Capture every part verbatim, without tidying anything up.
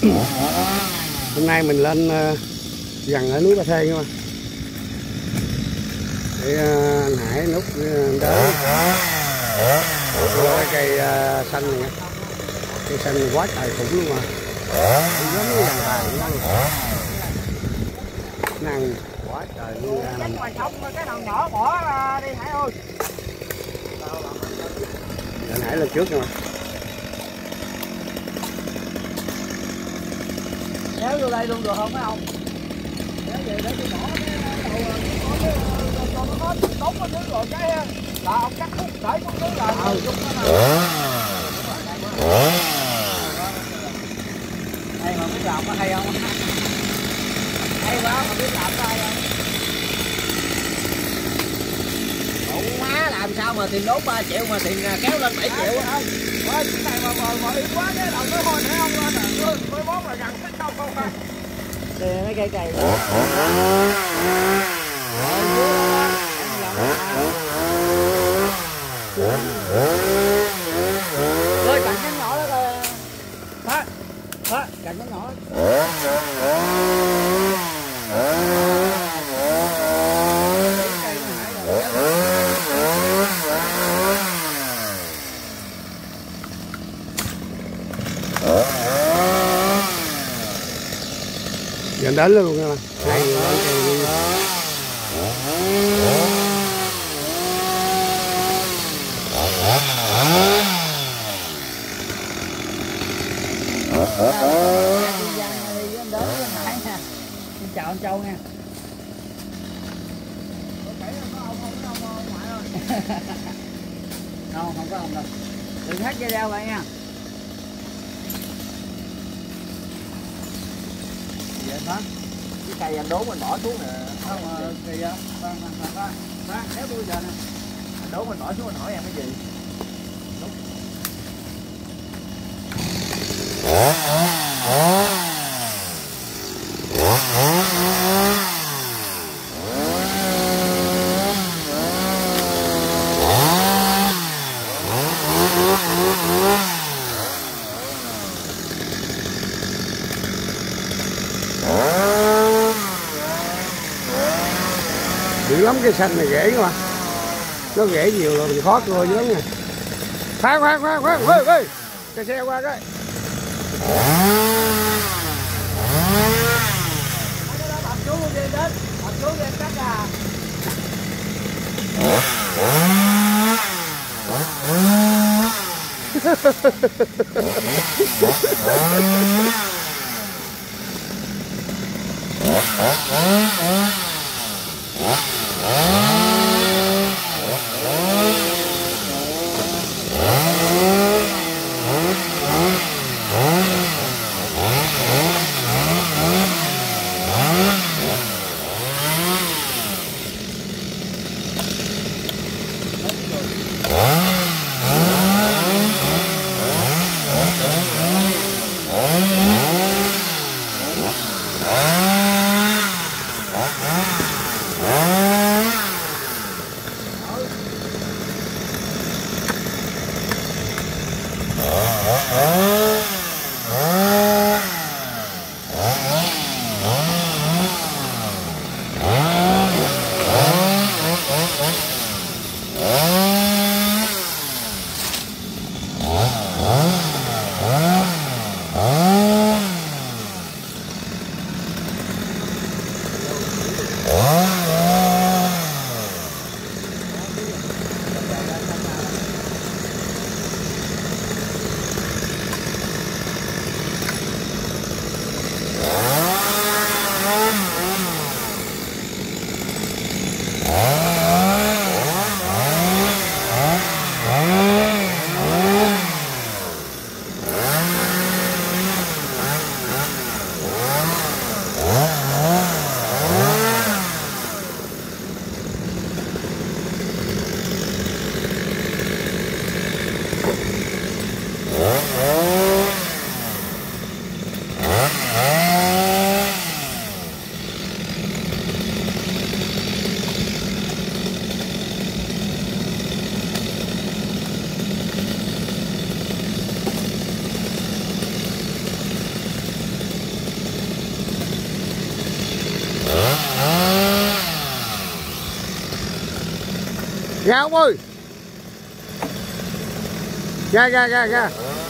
Hôm nay mình lên uh, dằn ở núi Ba Thê nha. Để uh, anh Hải nút uh, đỡ cái cây uh, xanh này, cây xanh quá trời khủng luôn mà, giống như dằn vàng luôn, năng quá trời luôn. Cánh ngoài sông cái đầu nhỏ bỏ đi Hải ơi. Anh Hải lên trước nha. Kéo vô đây luôn được không mấy ông? Kéo về để tôi bỏ cái đầu cho nó hết đóng ở dưới rồi cái là ông cắt khúc để xuống dưới là ừ đúng đó. Đây mà biết làm có hay không? Hay quá mà biết làm có hay không? Ủa má làm sao mà tiền đốn ba triệu mà tiền kéo lên bảy triệu á? Ôi cái này mà mà mà yếu quá cái đầu nó hôi thấy không lên à, mới mốt là gần thích không không à. Đây mấy cây cày đó. Rồi cạnh cái nhỏ đó coi. Hả? Hả? Cạnh cái nhỏ. Giờ đến luôn nha. Hai người lên kèo luôn. Xin chào anh Châu nha. Không, không có ông đâu. Đừng hát dây đeo vậy nha. Vậy hả? Cái cây anh đố mình bỏ xuống nè. Không, thì á. Vâng, vâng, vâng. Vâng, kéo tôi giờ nè. Anh đố mình bỏ xuống mình hỏi em cái gì? Đúng. Dữ lắm, cây xanh này rễ mà nó rễ nhiều rồi mình khó cưa dữ lắm nha. Khoan khoan khoan khoan ơi ơi, cái xe qua cái Tập chú luôn đi đến, tập chú đi cắt à. Ra ông ơi. Ra ra ra ra.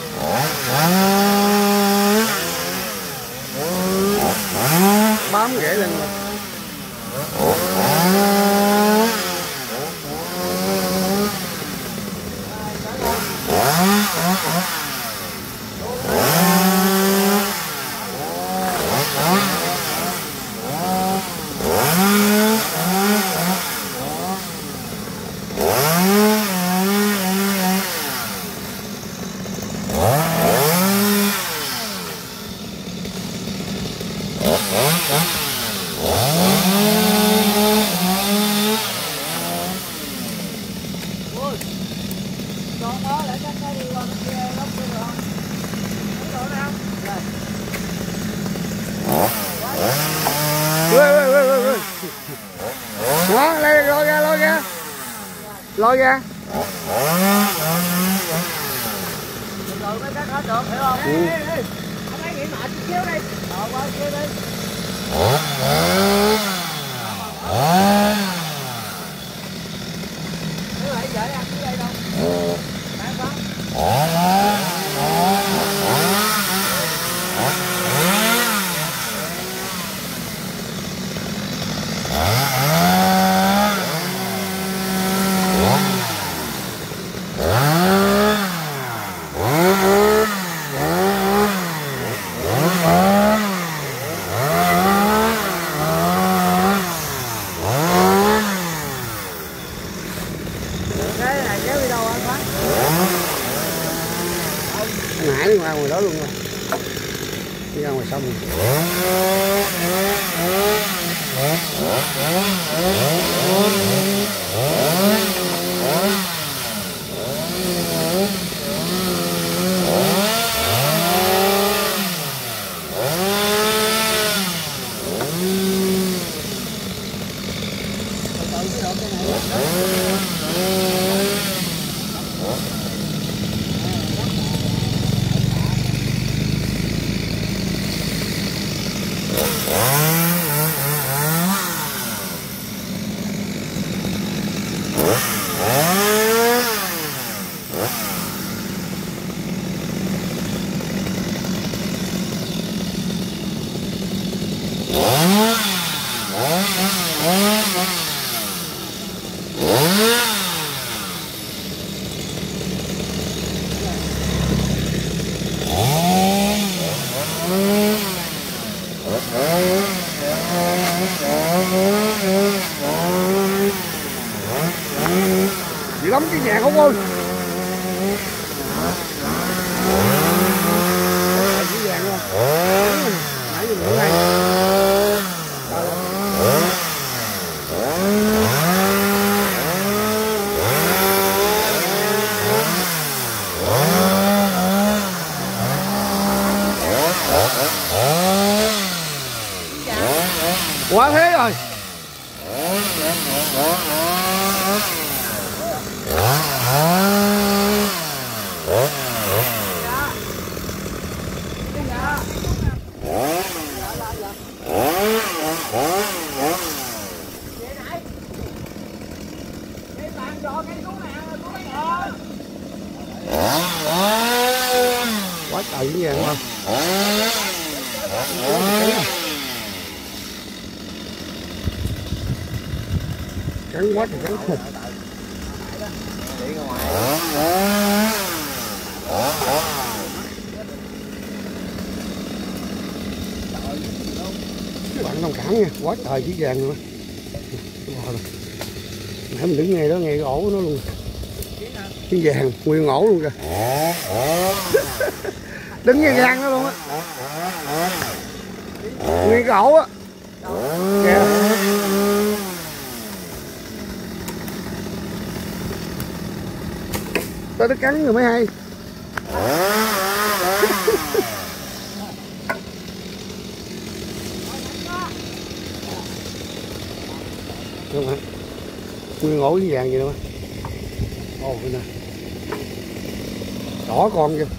Bám ghệ lên mà. Đó, đây lôi ra, lôi ra. Lôi ra. Rồi mấy cái hết được, hiểu không? Ê, ê, ê. Ông ấy nghỉ mệt chút xíu đi. Rồi qua kia đi. Cái này dễ ăn dưới đây đâu. Bán bán. Cái này kéo đi đâu anh bác? Anh Hải đi qua ngoài đó luôn rồi. Đi ra ngoài sông rồi. Dữ lắm cái vàng không ơi. Cái vàng không? Nãy giờ nữa đây. Quá thế rồi. Quá trời cái vàng không? Cắn quá thì cắn thịt. Các bạn thông cảm nha, quá trời chỉ vàng luôn. Nãy mình đứng ngay đó, ngay cái ổ của nó luôn. Cái vàng, nguyên ổ luôn kìa. Đứng ngay vàng đó luôn á. Nguyên cái ổ á. Kìa. Tới nó cắn rồi mới hay. Đúng hả? Nguyên ổ với vàng vậy đâu á. Ồ, đây nè. Đỏ con kìa.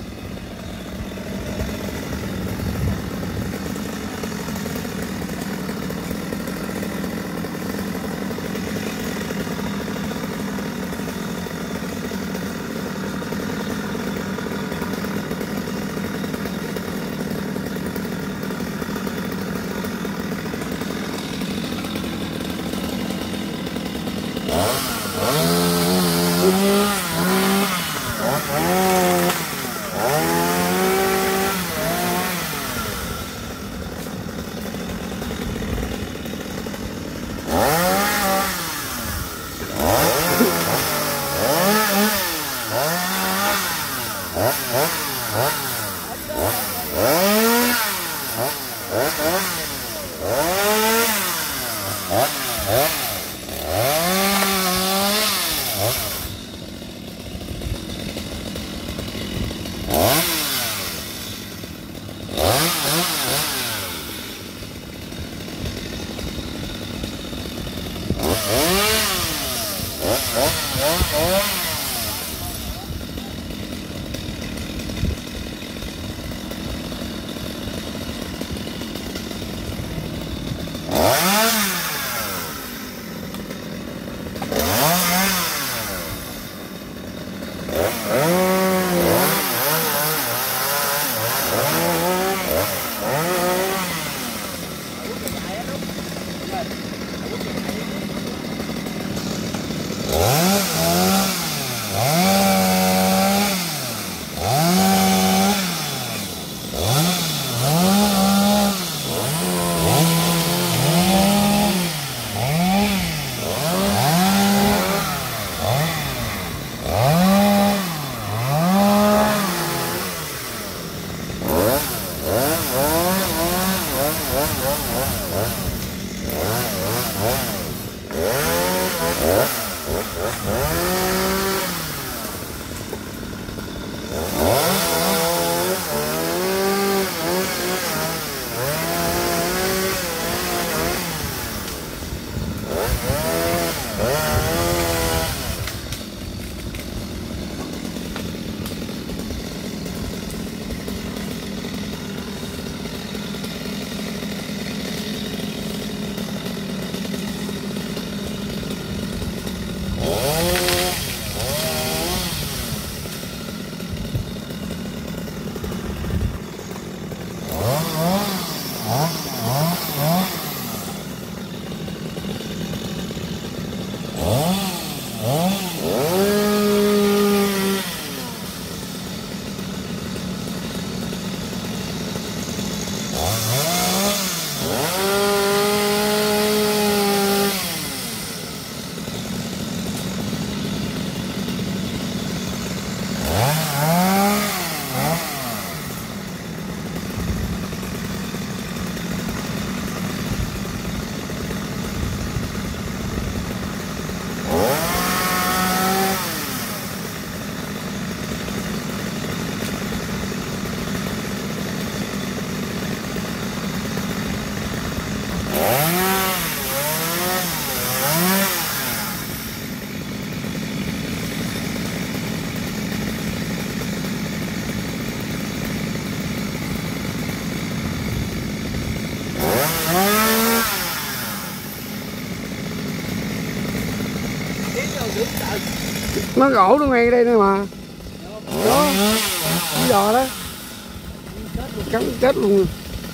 Nó gỗ nó ngay đây nữa mà. Đó, cái giò đó cắn chết luôn.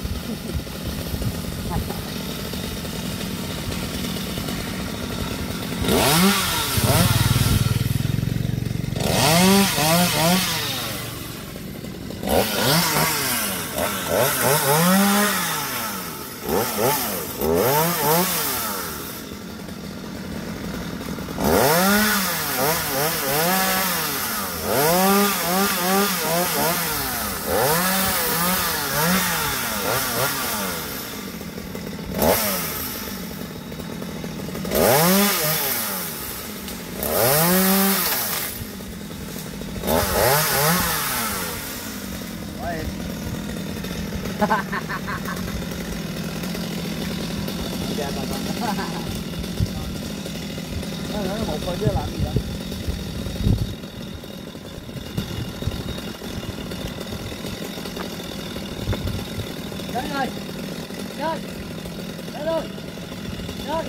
Một coi chứ làm gì đó. Đến rồi. Đến. Đến rồi. Đến.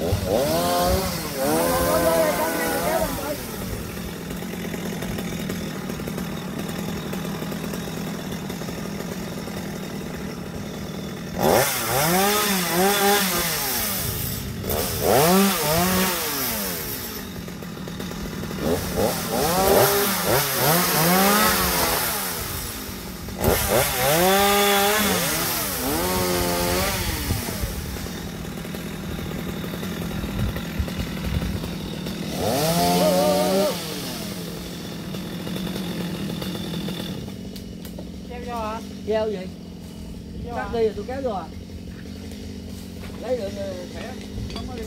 Gieo gì? Cắt đi rồi tôi kéo vô à? Lấy được khỏe, không có đi.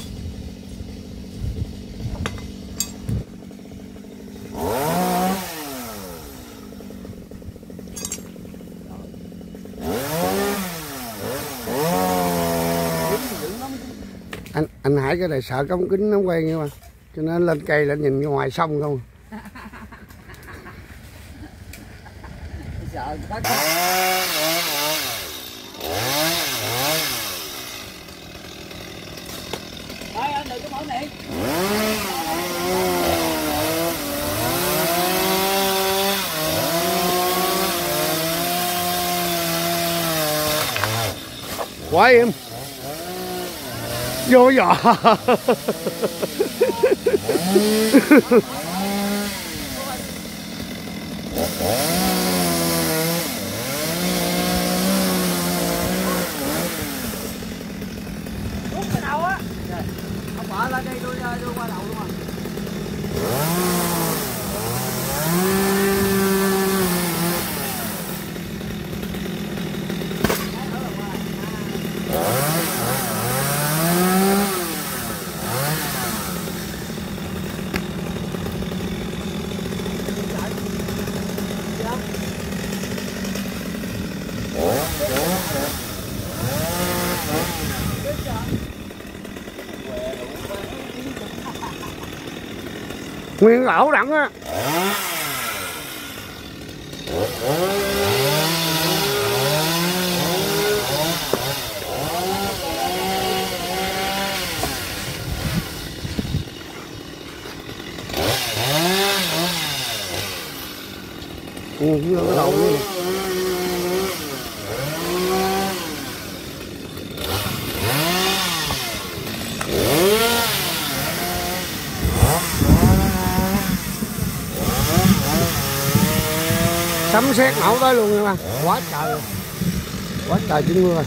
Anh anh Hải cái này sợ cống kính nó quay nha mà, cho nên lên cây lên nhìn ngoài sông không. Sợ bắt. Thôi anh đừng có mở miệng. Quá em. Vô giò. Rút cái đầu á. Ông bỏ lên đây đưa đưa qua đầu luôn à. Nguyên lẩu đẳng á. Ừ, vô cái đầu luôn. Sấm sét nổ tới luôn nha ba, quá trời luôn. Quá trời chứ mưa rồi.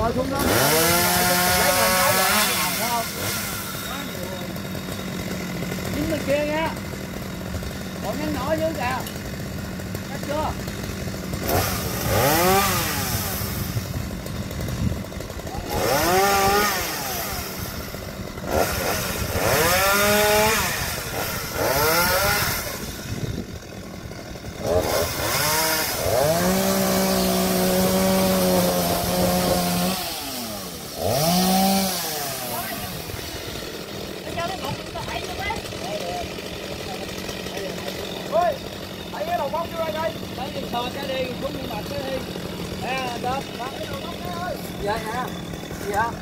cho xuống đó lấy mình nói rồi làm phải không? Dính bên kia nha, còn nhánh nhỏ dưới kìa, cắt chưa? Dạ nè, dạ.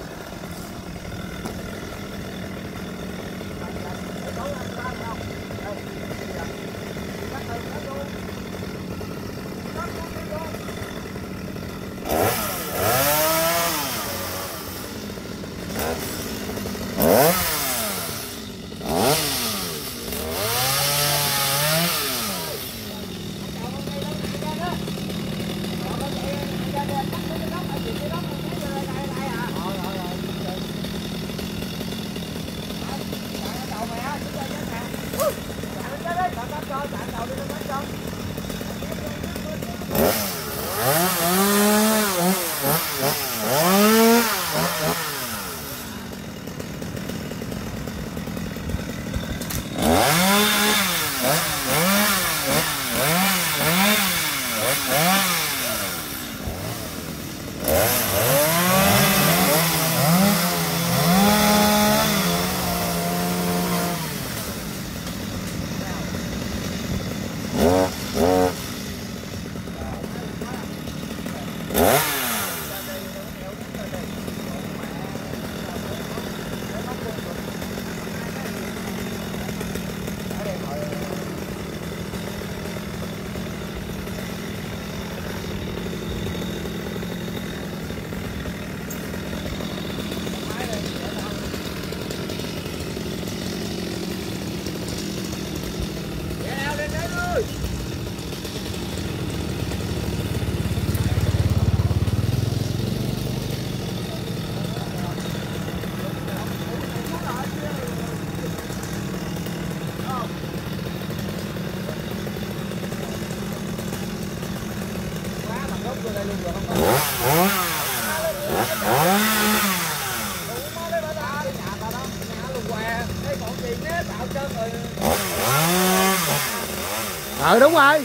Ờ đúng rồi,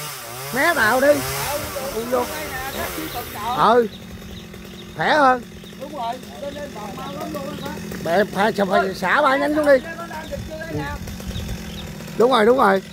mé vào đi. Ừ, khỏe hơn. Đúng rồi, lên lên bò mau lắm luôn đó. Bè phải phải xả ba nhánh xuống đi. Đúng rồi, đúng rồi.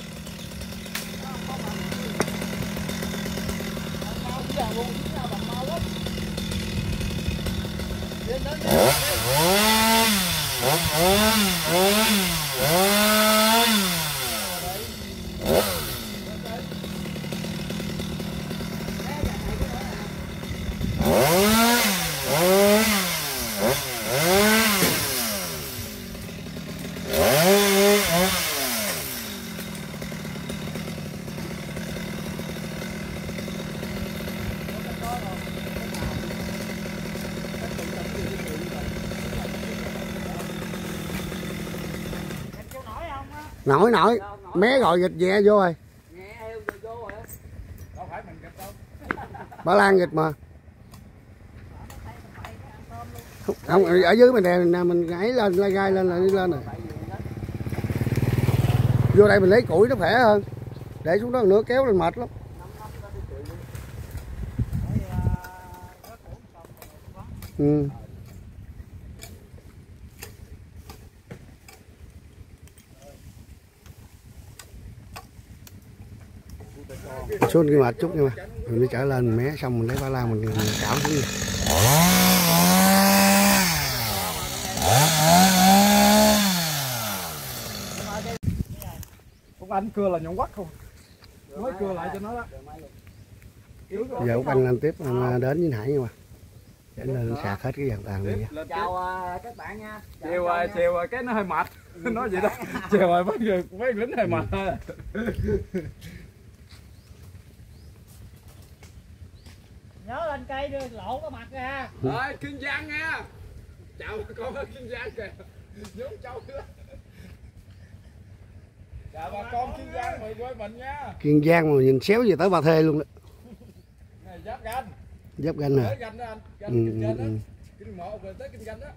Nổi nổi, mé gọi nghịch nhẹ vô rồi. Ba Lan nghịch mà. Không, ở dưới mình đè mình ấy lên, lai gai lên là đi lên rồi. Vô đây mình lấy củi nó khỏe hơn. Để xuống đó nữa kéo lên mệt lắm. Ừ. Xuống cái mệt chút nhưng mà mình mới trở lên mé xong mình lấy ba la mình, mình cạo xuống. Úc Anh cưa là nhọn quắt không? Nói cưa lại cho nó đó. Giờ Úc Anh lên tiếp đến với Hải nhưng mà để lên sạc hết cái dàn tàn này. Chào các bạn nha. Chiều chiều cái nó hơi mệt. Nói vậy đó. Chiều rồi mấy người mấy lính hơi mệt. Nhớ lên cây đưa lộ cái mặt ra. Rồi Kiên Giang nha. Chào bà con ở Kiên Giang kìa. Nhớ Châu nữa. Chào bà con Kiên Giang mời với mình nha. Kiên Giang mà nhìn xéo về tới Ba Thê luôn đó. Này giáp ganh. Giáp ganh hả? Tới ganh đó anh. Ganh Ừ, Kinh Ganh ừ, đó. ừ. Kinh một rồi tới Kinh Ganh đó.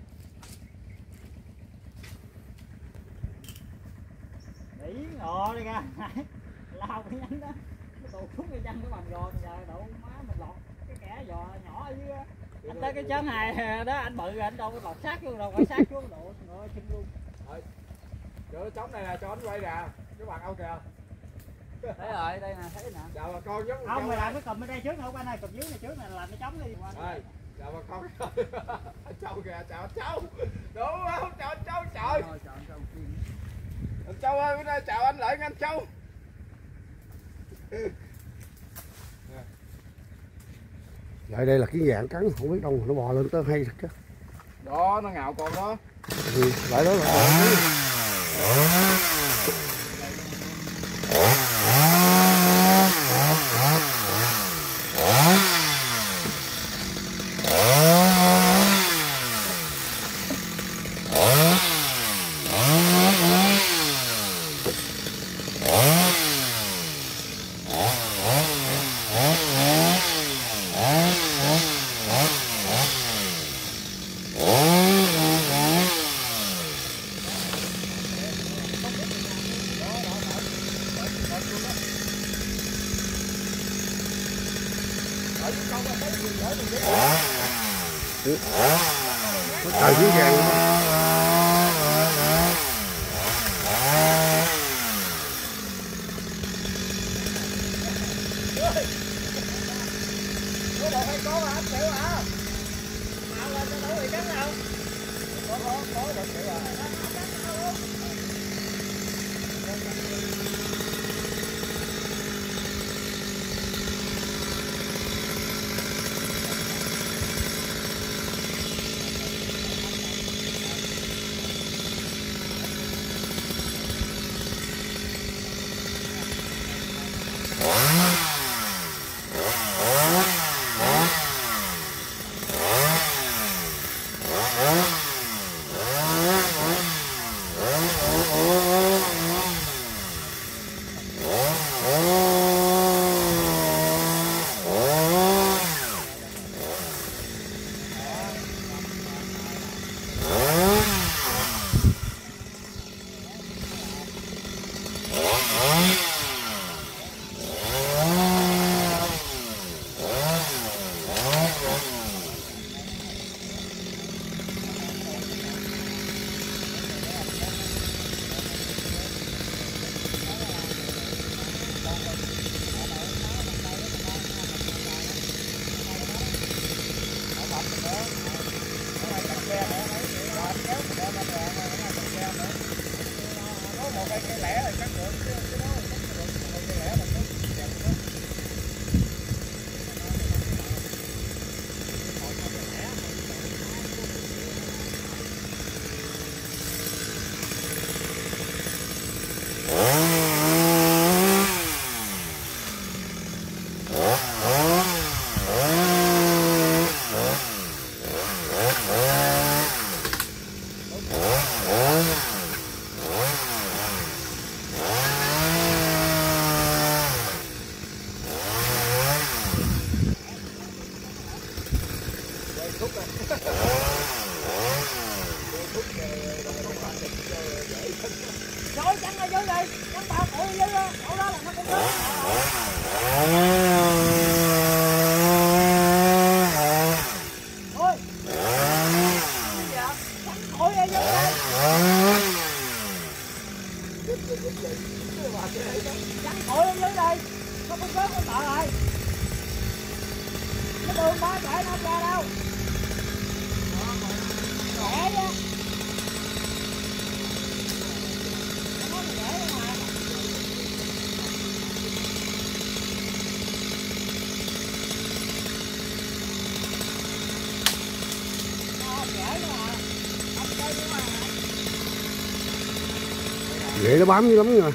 Đỉ ngọ đi ra. Lao cái nhánh đó. Nó tụt xuống cái chân của bằng giò giờ đậu má mình lọt cái kẻ giò nhỏ ở dưới á. Anh tới cái chấn này đó anh bự rồi anh đâu có lọt sát xuống đâu phải sát xuống độ ngồi chân luôn. Rồi. Chỗ trống này là cho anh quay nè. Cái bạn ao kìa. Thấy rồi, đây nè, thấy nè. Chào bà con giống Không, mày làm cái cùm ở đây trước nữa, qua này cùm dưới này trước này làm cái trống đi. Đây, chào bà con. Anh Châu kìa, chào anh Châu. Đúng không? Chào anh Châu trời. Anh Châu ơi, bữa nay chào anh lại anh Châu. Lại đây là cái dạng cắn không biết đâu nó bò lên tới hay thật chứ. Đó, nó ngạo con đó. Ừ, lại đó là trời dưới vàng. Có một hai con mà anh chịu à. Mà lên cho đủ thì cắn nào. Có có có được chịu à. Trời chăn ở dưới đây, chăn ba cổ ở dưới đó, cổ đó là nó cũng có. Ôi. Dạ, chăn cổ ở dưới đây. Chăn cổ ở dưới đây, nó cũng có con tợ rồi. Cái đường ba chạy nó không ra đâu. Rẻ nha. Vậy nó bám dữ lắm nha.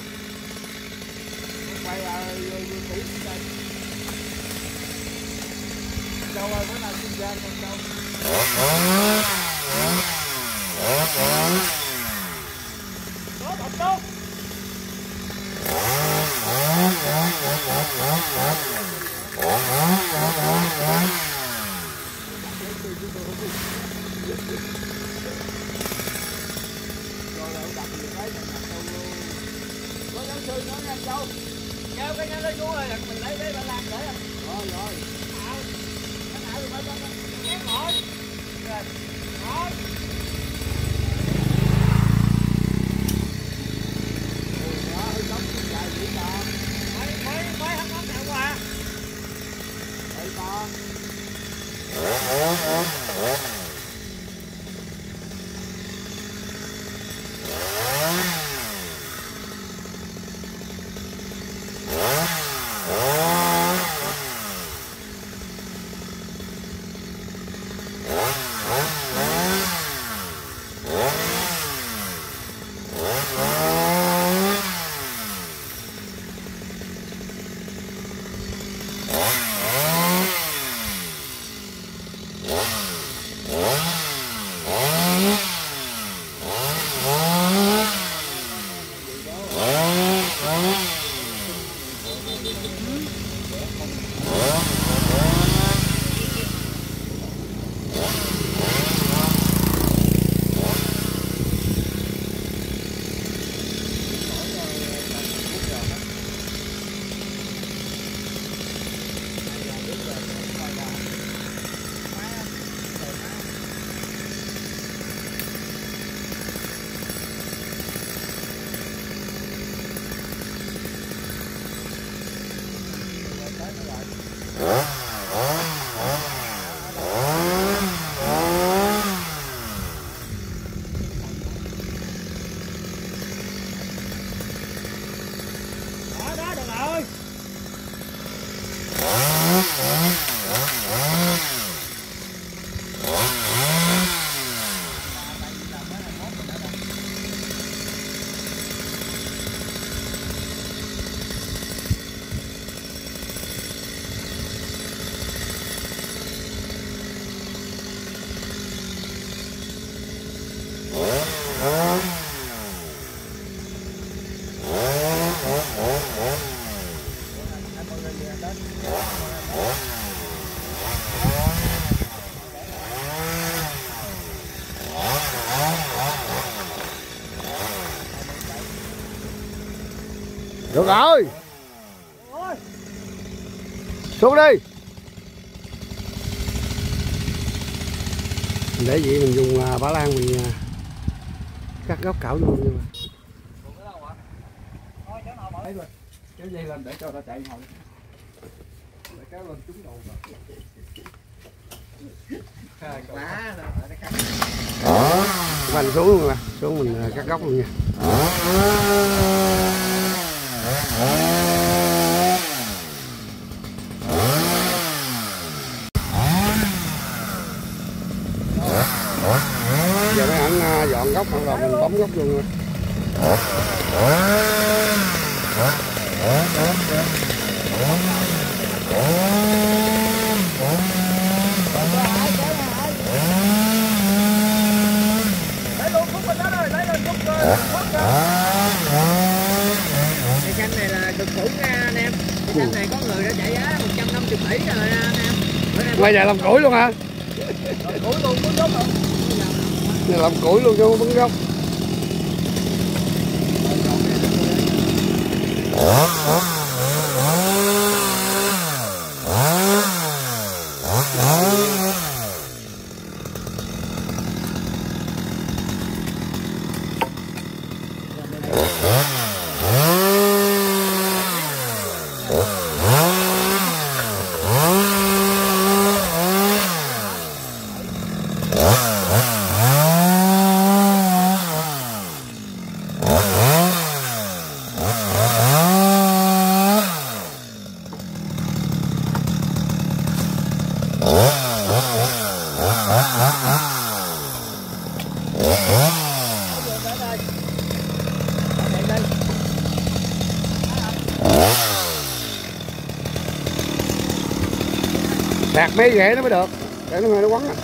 Châu ơi, bữa nào xin ra con Châu. Đó, bọc tốt. Có giáo sư nói nha Châu. Kéo cái nhánh đó xuống rồi mình lấy cái ba lan để rồi. Rồi rồi. Nào. Cái nào thì phải cho nó kéo nổi. Rồi. Rồi. Mấy mấy mấy hắn ống nào qua. Đây con. Đó đó được rồi. Được rồi. Xuống đi. Để vậy mình dùng uh, bả lan mình uh, cắt góc cảo luôn nhưng mà. Đấy rồi. Kéo dây lên để cho nó chạy hồi. Để kéo lên trúng đầu vào. Quá rồi, nó cắt. Mình xuống luôn nè, xuống mình uh, cắt góc luôn nha. Giờ mấy anh dọn góc rồi mình bấm góc luôn rồi. Lấy luôn khúc bên đó rồi, lấy lên khúc khúc cái xanh này là cực cũ nha anh em. Cái xanh này có người đã chạy giá một trăm năm mươi tỷ rồi anh em. Ngoài giờ làm củi luôn hả? Củi luôn, bún gốc luôn. Này làm củi luôn chứ không bứng gốc. Đạt mấy rễ nó mới được, để nó hơi nó quấn.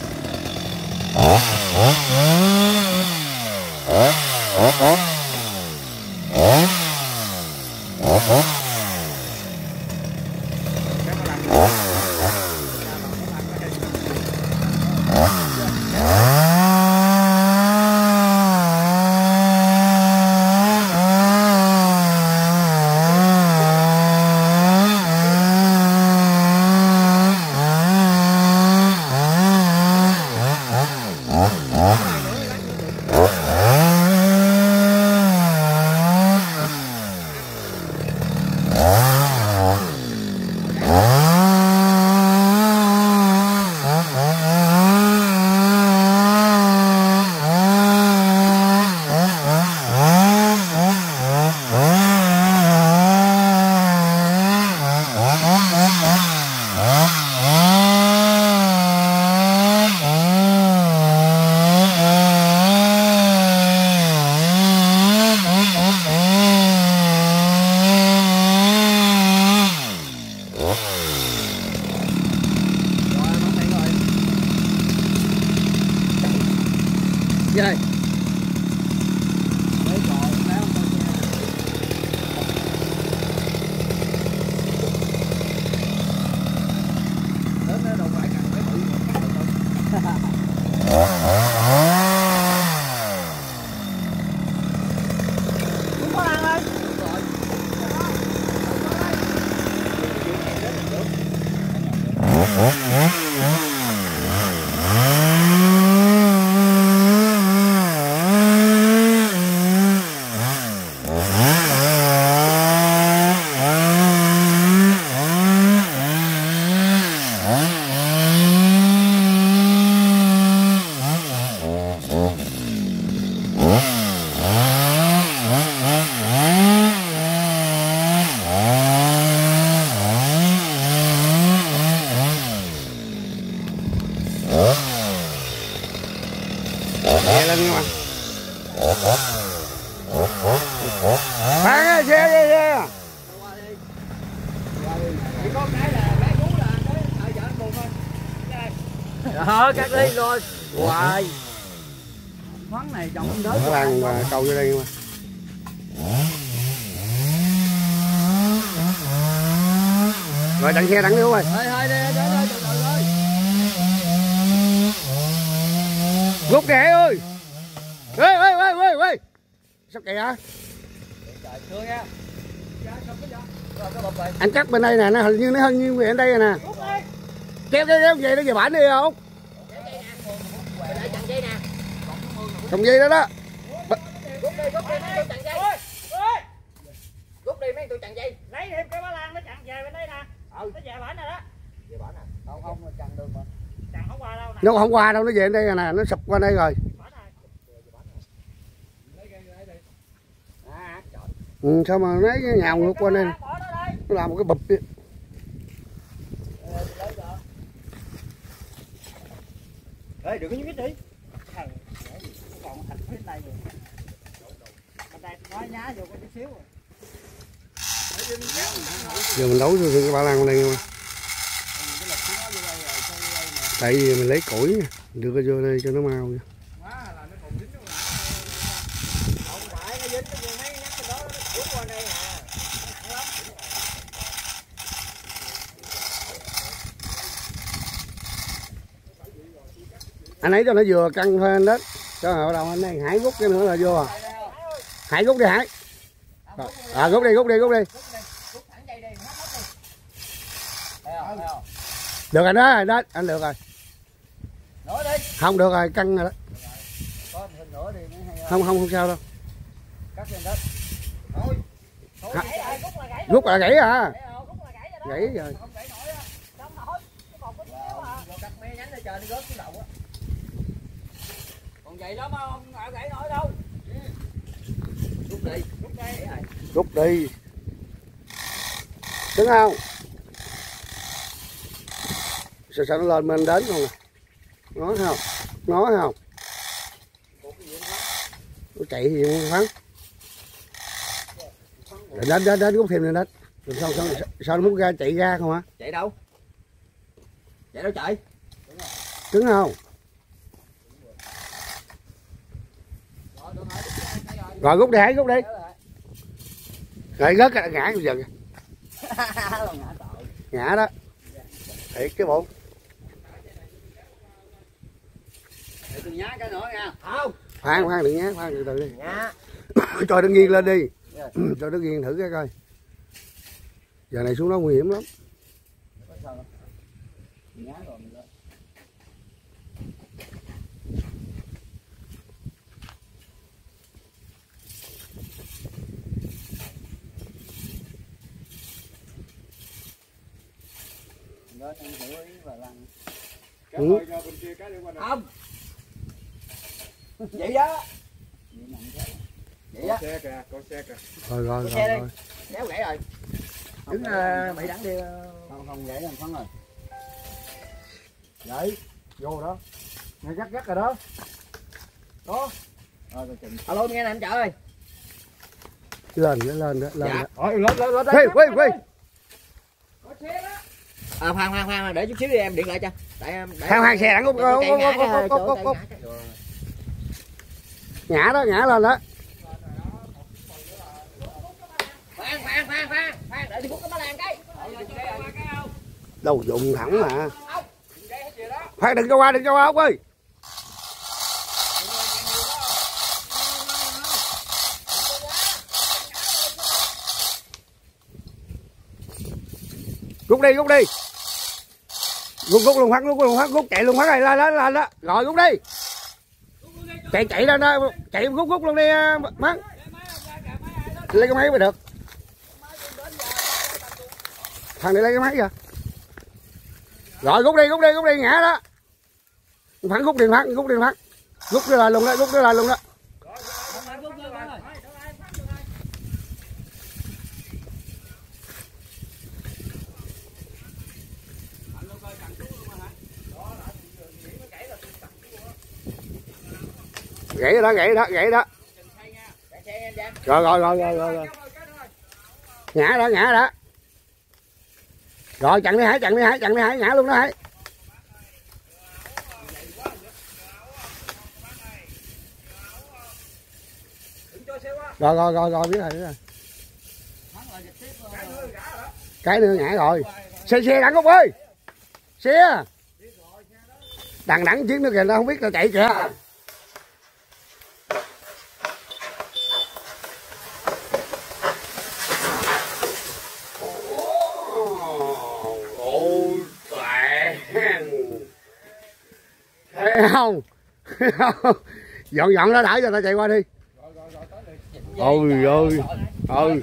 Chơi. Xe lên nha. Phán á, xe xe xe. Chỉ có cái là cái cú là cái thợ vợ buồn thôi. Đó, cắt đi rồi. Hoài. Khoáng này trồng không đến. Nó đang mà câu vô đây mà. Rồi đặng xe đặng đi ơi. Thôi thôi đi, đi đi, từ từ thôi. Rút kệ ơi. Ê ê ê ê ê. Sao kệ hả? Trời thương nha. Rồi cái bọc này. Anh cắt bên đây nè, nó hình như nó hình như về đây nè. Kéo kéo kéo về nó về bển đi không? Trồng dây đó đó. Rút đi, rút đi mấy tôi chặn dây. Rút đi mấy tôi chặn dây. Lấy thêm cái bá lan nó chặn về bên đây nè. Ừ, nó về bển này đó. Về bển nè. Không không mà chặn được mà. Chặn không qua đâu nè. Nó không qua đâu, nó về bên đây nè, nó sụp qua đây rồi. Ừ, sao mà lấy cái nhào ngược qua đây. Nó làm một cái bụp đi. Ê, đừng có nhúc nhích đi. Thầy, còn thịt phía đây rồi. Bên đây nói nhá vô có chút xíu rồi. Giờ mình đấu cho cái ba lan bên đây nha. Tại vì mình lấy củi nha, đưa cái vô đây cho nó mau nha. Không phải, nó dính nó vô mấy nhắc cái đó nó cuốn qua đây nè. Nặng lắm. Anh ấy cho nó vừa căng hơn đó. Cho ở đầu anh này Hải rút cái nữa là vô à. Hải rút đi Hải. À rút đi rút đi rút đi. Được rồi đó, đó anh được rồi. Không được rồi, căng rồi đó. Không không không sao đâu. Rút là gãy à. Gãy rồi. Còn vậy đó mà không gãy nổi đâu. Rút đi, rút đi. Rút đi. Đứng không? Sao sao nó lên bên đến không nè. Nó không? Nó không? Nó chạy thì khoắn. Đến đến đến rút thêm lên đến. Rồi sao sao sao nó muốn ra chạy ra không hả? Chạy đâu? Chạy đâu chạy? Cứng không? Rồi rút đi, hãy rút đi. Rồi rớt cái ngã bây giờ. Ngã đó. Thiệt cái bộ. Để tôi nhá cái nữa nha. Không. Khoan khoan đừng nhá, khoan từ từ đi. Nhá. Cho nó nghiêng lên đi. Cho nó nghiêng thử cái coi. Giờ này xuống đó nguy hiểm lắm. Nhá rồi mình lên. Đó em thử ý và lăn. Cái hơi ra bên kia cái đi qua đây. Không. Vậy đó. Vậy Có đó. xe kìa, có xe kìa. Rồi rồi rồi. Xe đi. rồi. Kéo gãy rồi. Đứng uh, bị đắng đi. Không không gãy làm phấn rồi. Vậy. Vô đó. Nghe gắt gắt rồi đó. Đó. Rồi tôi chừng. Alo nghe nè anh chợ ơi. Lên lên lên đó, lên Dạ. đó. Rồi lên lên lên đây. Quay quay quay. Có xe đó. À khoan khoan khoan để chút xíu đi em điện lại cho. Tại em để Khoan khoan xe đặng cút để tôi cút chạy ngã cút cái, cút chỗ cút chạy cút. ngã cái. Ngã đó, ngã lên đó. Khoan khoan khoan khoan khoan để tôi hút cái má lan cái. Đâu dùng thẳng mà. Khoan đừng cho qua, đừng cho qua Út ơi. Rút đi, rút đi. Rút rút luôn phát, rút luôn phát, rút chạy luôn phát này lên đó, lên đó. Rồi rút đi. Chạy chạy lên đó, chạy rút rút luôn đi mắt. Lấy cái máy mới được. Thằng này lấy cái máy kìa. Rồi rút đi, rút đi, rút đi, ngã đó. Phản rút điện phát, rút điện phát. Rút đi lại luôn đó, rút đi lại luôn đó. Gãy rồi đó, gãy đó, gãy đó. Rồi rồi rồi rồi rồi. rồi. Ngã đó, ngã đó. Rồi chặn đi Hải, chặn đi Hải, chặn đi Hải, ngã luôn đó Hải. Rồi rồi rồi rồi biết rồi, biết rồi. Cái nữa ngã rồi. Xe xe đặng Út ơi. Xe. Đằng đẵng chiếc nữa kìa, nó không biết là chạy kìa. Thấy không? Dọn dọn nó đẩy cho ta chạy qua đi. Ôi ơi. Ừ.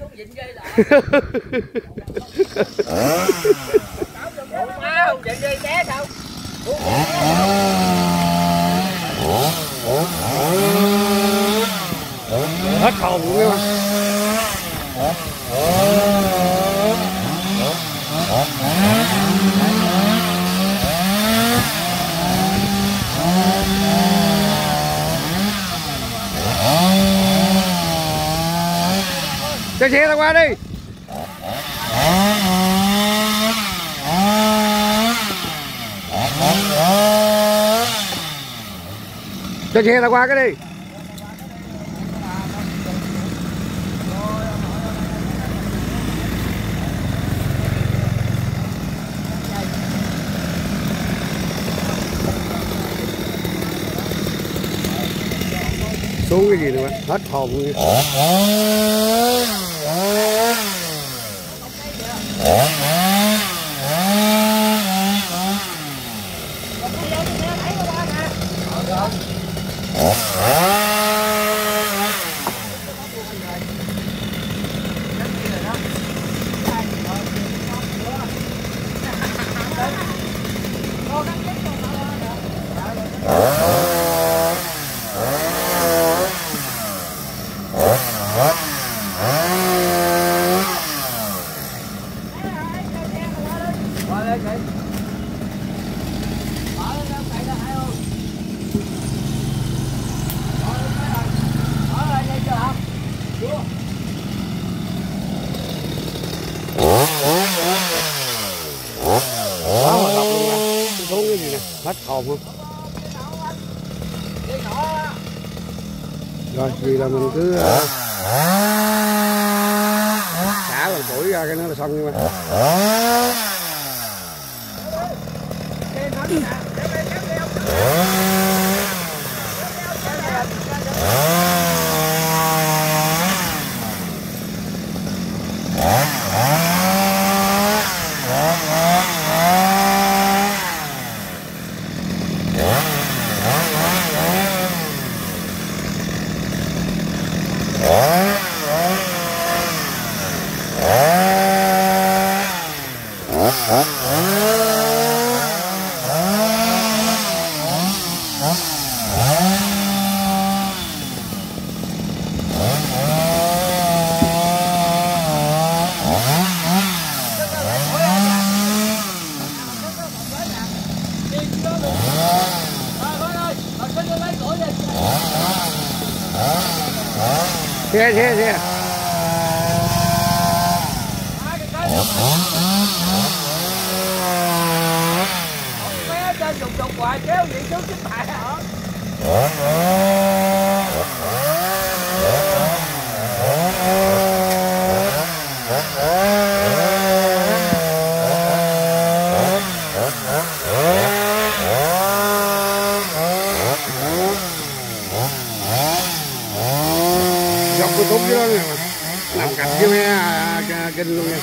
Hết hồn luôn á. Cho xe ta qua đi. Cho xe ta qua cái đi. Xuống cái gì nữa hết hồn luôn. hết hồn không? Rồi vì là mình cứ xả bằng củi ra cái nó là xong nhưng mà thế thế thế Bé trên trục trục hoài kéo vậy chứ chính phải hả? dọc cái cúc dưới đó nè mà làm cạch với mấy à, kinh luôn nha.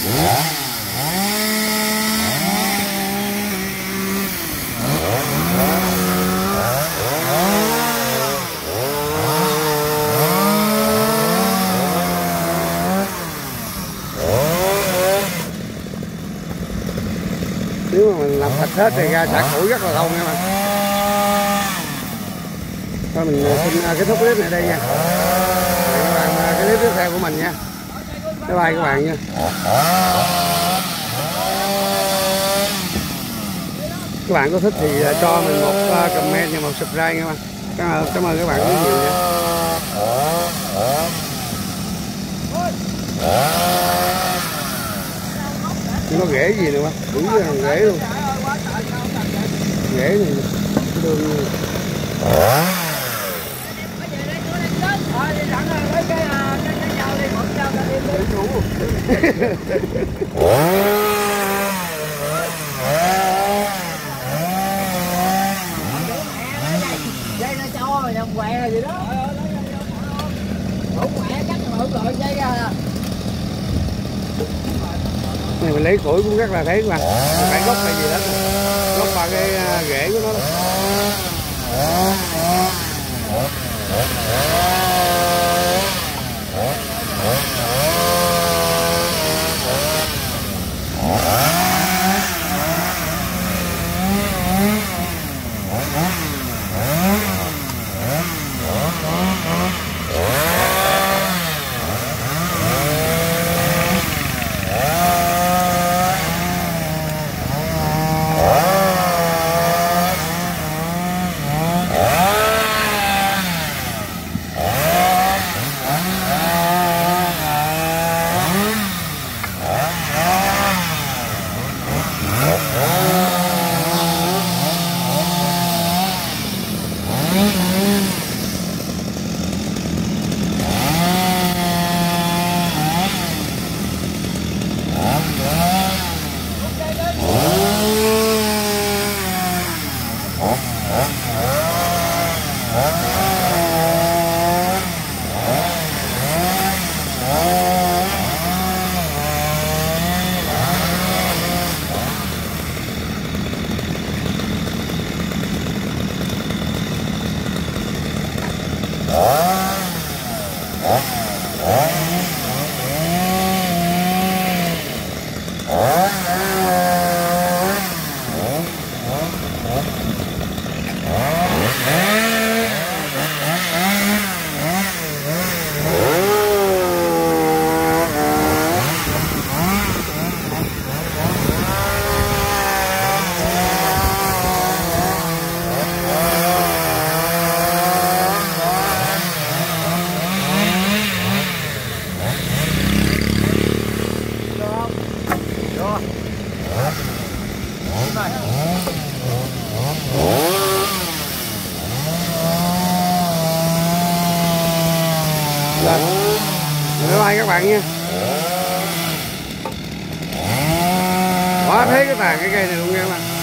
Nếu mà mình làm sạch hết thì ra xả củi rất là lâu nha mà. Thôi mình xin kết thúc clip này đây nha. Các bạn cái clip tiếp theo của mình nha. Bye bye các bạn nha. Các bạn có thích thì cho mình một comment và một subscribe nha. Cảm ơn, cảm ơn các bạn rất nhiều nha. Nó rễ gì nữa bác, đúng là rễ luôn. Rễ này đường dây nó cho rồi nhầm quẹ gì đó. Ủa quẹ cắt mượn rồi dây ra nè. này mình lấy củi cũng rất là thấy mà phải gốc hay gì đó, gốc vào cái rễ của nó đó. Rồi. Bye bye các bạn nha. Quá thấy cái tàn cái cây này luôn nha các bạn.